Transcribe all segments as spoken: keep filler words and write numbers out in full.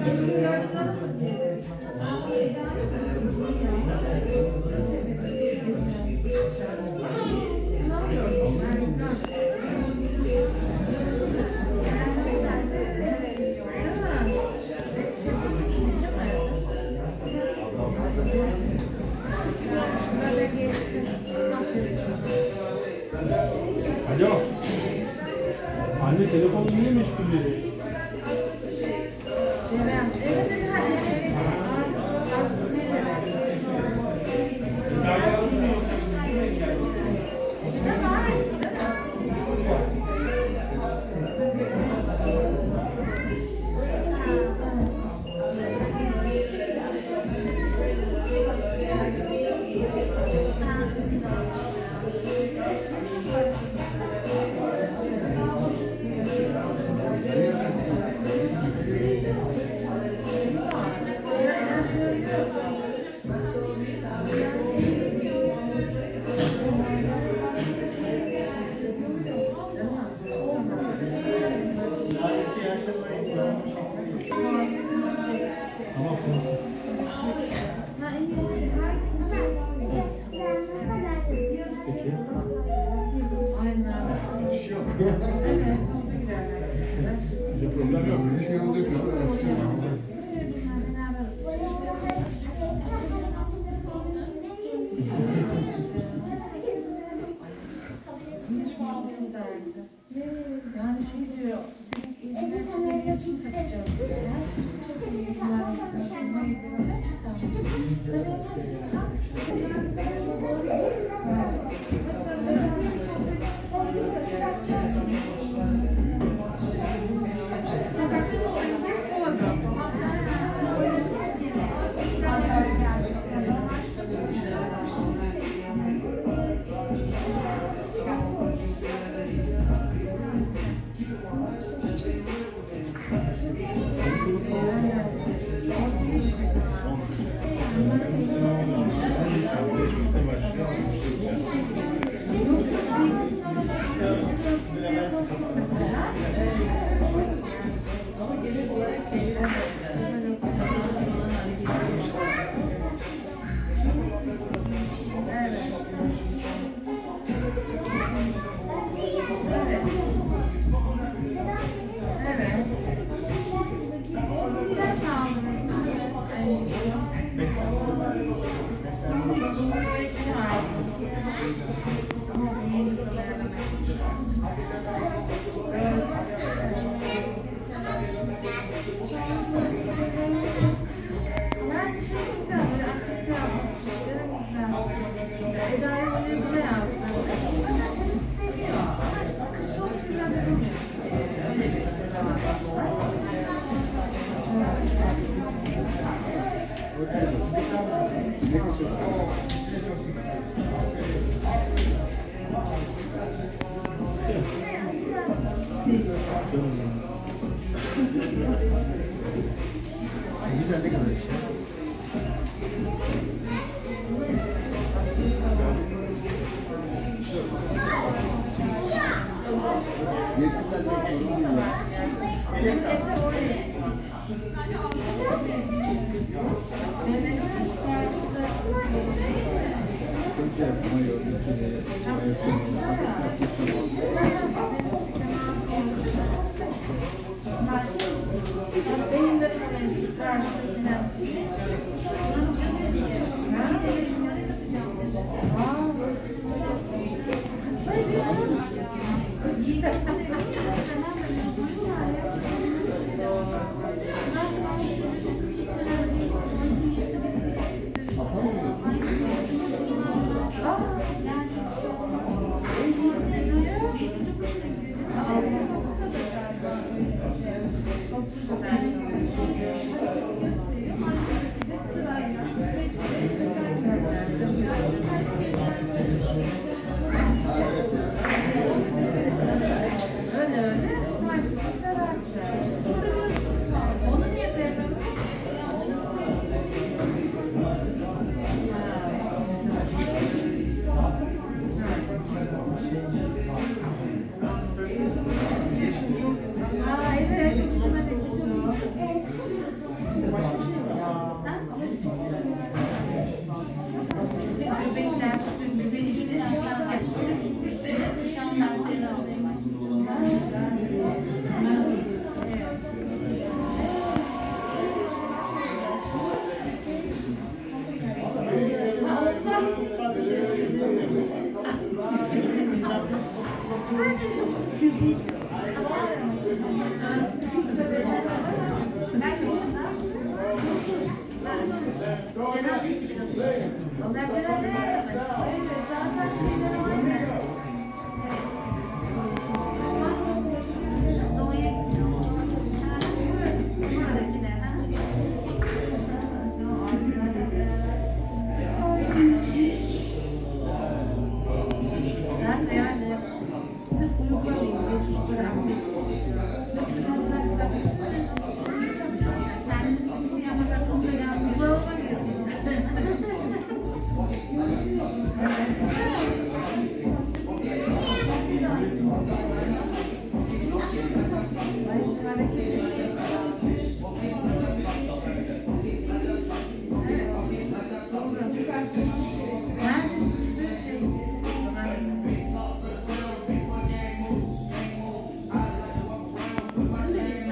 Alo. Anne telefonu niye meşgul dedi? Ceren. Evet, evet, hadi. Problem yok. Bir şey olacak mı? Yani şey diyor, ilgilen çıkmayı kaçacağız diyor. Güzel ne kadar işte? Yesinler de sorun değil ya. Önce yapma yok. Benim de karşılıklı.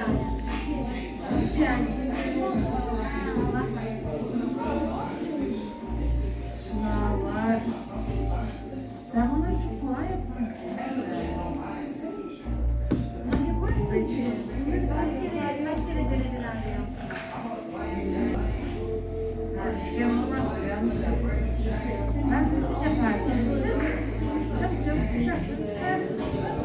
tane. Yani. Şunlar. Sen bunları çok kolay yaparsın. Peki. Kaç kere, kaç kere denediler ya? Üçgen olmaz, yanlış yapar. Ben düzgün yaparsam işte çabuk çabuk kuşakları çıkarsın.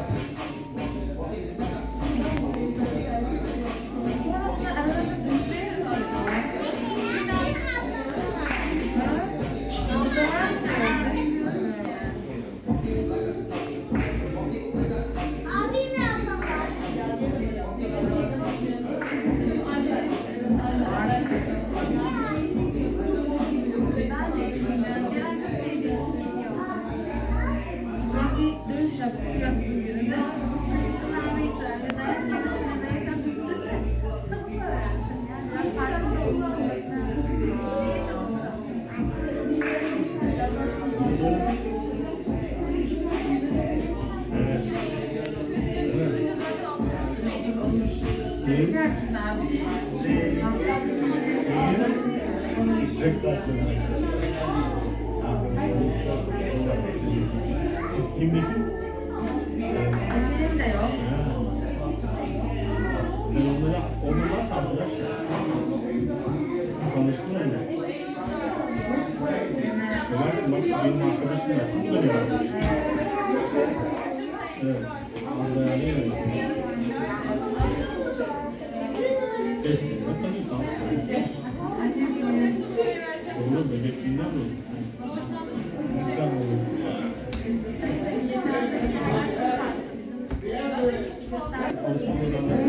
Sonra bunlar arada düzgün var. Çek tatlını. Kimdeki? Benim de yok. Sen onlara, onlara sardılar. Konuştun öyle. Söylersin bak benim arkadaşım nasıl bu da bir arkadaşım. Evet. Orada yani öyle. Beş sene tanıyorsan söyle. Olur bebekliğinden mi? Güzel olması. Alışamadan